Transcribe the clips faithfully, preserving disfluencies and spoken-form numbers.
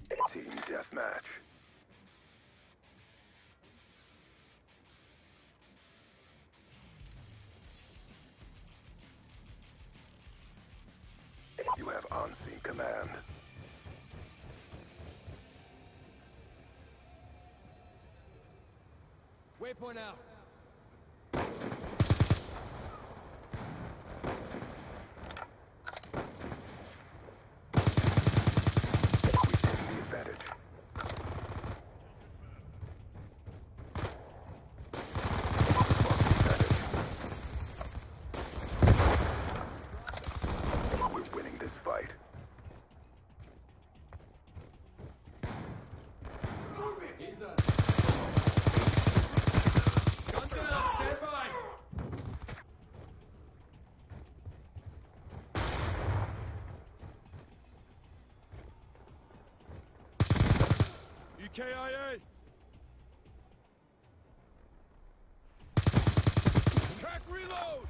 Team deathmatch. You have on-scene command. Waypoint out. K I A! Track reload!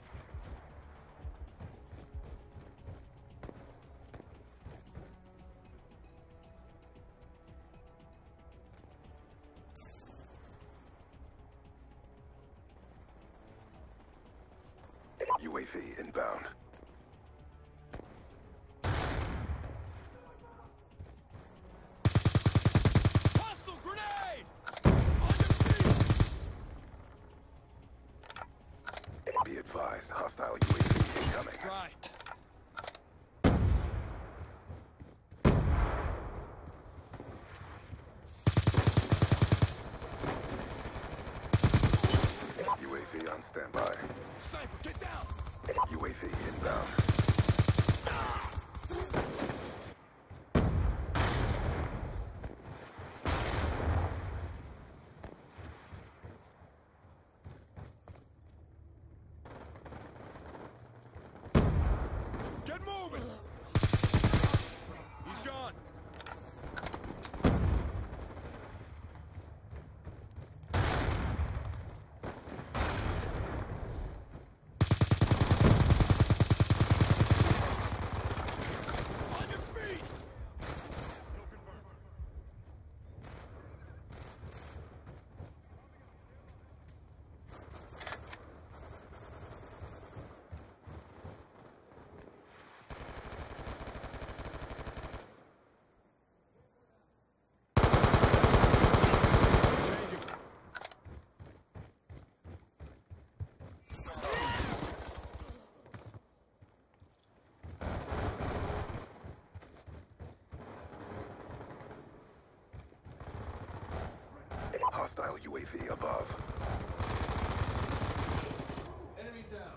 U A V inbound. Be advised, hostile U A V incoming. Dry. U A V on standby. Sniper, get down! U A V inbound. Ah! Get moving! He's gone. On your feet! Hostile U A V above. Enemy down.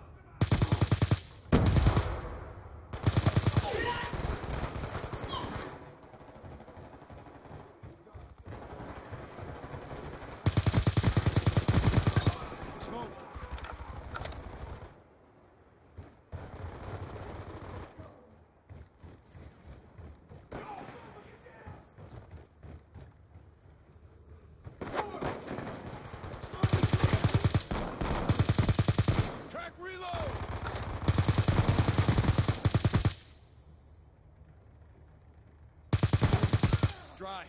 Smoke. Dry.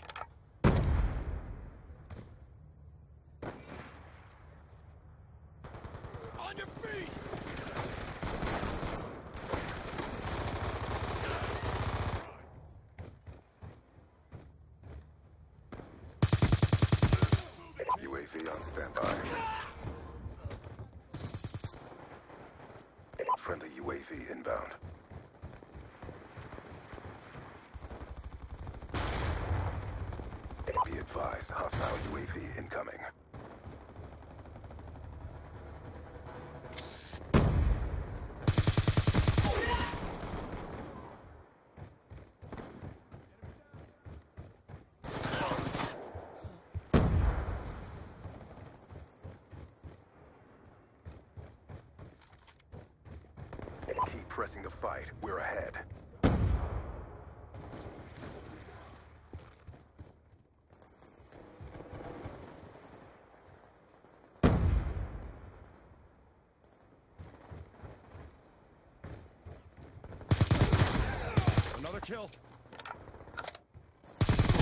On your feet! U A V on standby. Friendly U A V inbound. Be advised, hostile U A V incoming. Keep pressing the fight. We're ahead. Another kill.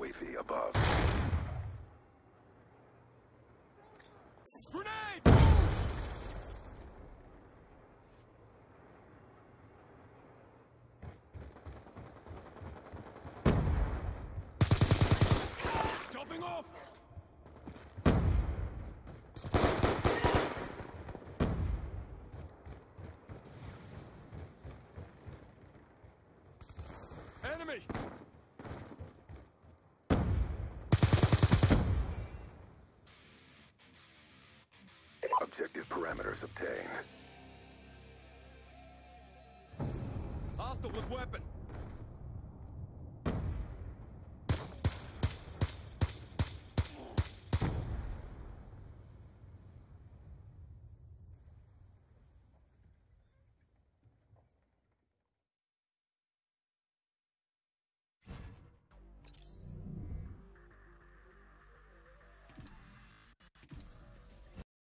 A V above. Grenade! Jumping off! Enemy! Objective parameters obtained. Hostile with weapon.